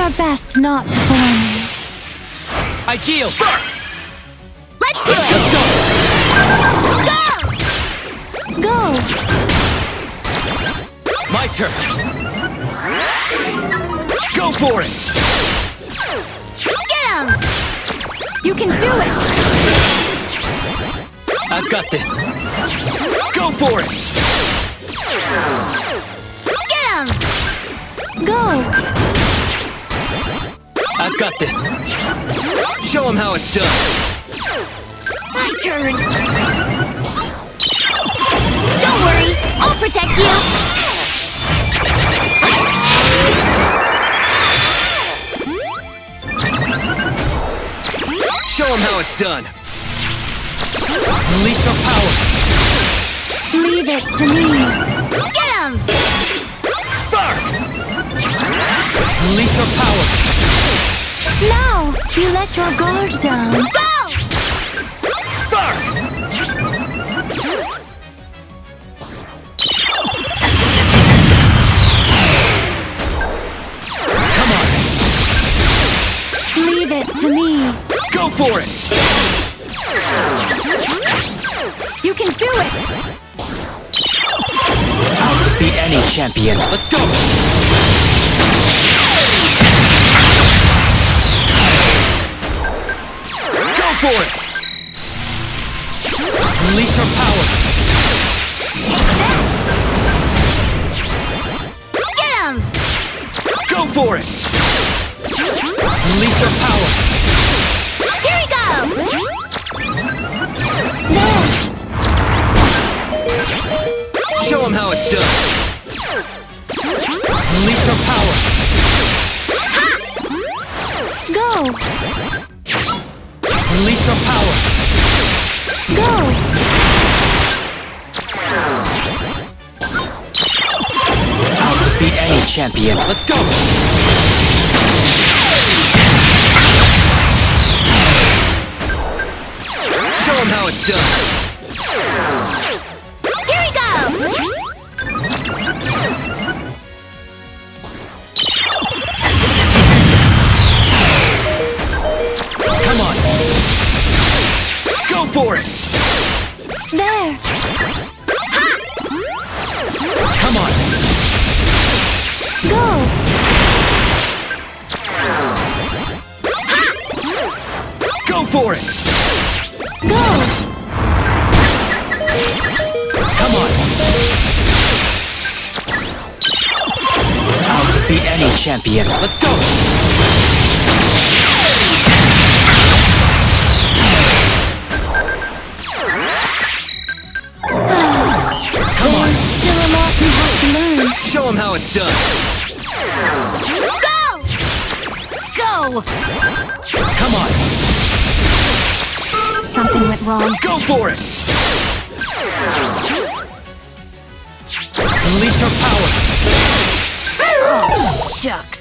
your best not to bore me. Ideal! Let's do it! Let's go! Go! My turn! Go for it! Get him! You can do it! I've got this! Go for it! Get him! Go! I've got this! Show him how it's done! My turn! Don't worry, I'll protect you! Show him how it's done! Unleash your power! Leave it to me! Get him! Spark! Unleash your power! Now, you let your guard down. Go! Spark! Come on! Leave it to me. Go for it! You can do it! I'll defeat any champion. Let's go! Go for it! Unleash your power! Get him! Go for it! Unleash your power! Here we go! There! Show him how it's done! Unleash your power! Go! Unleash your power! Go! I'll defeat any champion. Let's go! Show him how it's done! Here we go! Come on! Go for it! There! Come on! Go! Go for it! Go! Come on! I'll defeat any champion. Let's go! Come on! Still a lot we have to learn. Show him how it's done! Go! Go! Come on! Something went wrong. Go for it! Unleash your power! Oh, shucks.